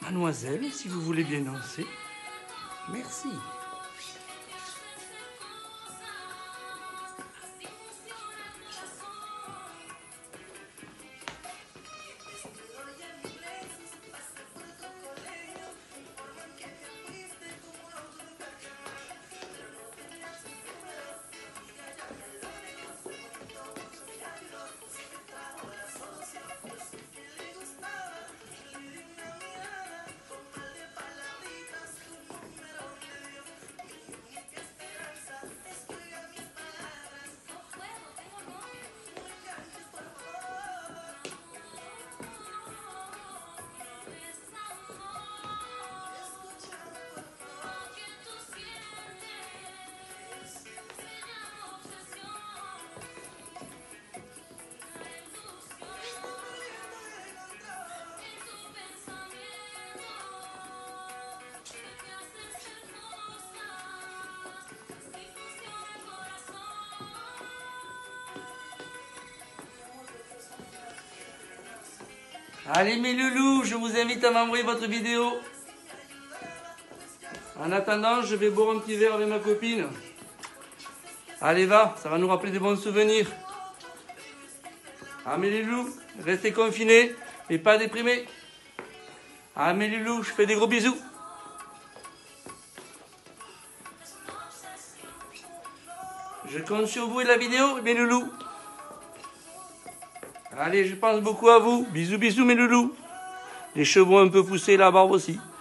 Mademoiselle, si vous voulez bien danser. Merci. Allez mes loulous, je vous invite à m'envoyer votre vidéo. En attendant, je vais boire un petit verre avec ma copine. Allez va, ça va nous rappeler des bons souvenirs. Ah mes loulous, restez confinés, mais pas déprimés. Ah mes loulous, je fais des gros bisous. Je compte sur vous et la vidéo, mes loulous. Allez, je pense beaucoup à vous. Bisous, bisous, mes loulous. Les cheveux un peu poussés, la barbe aussi.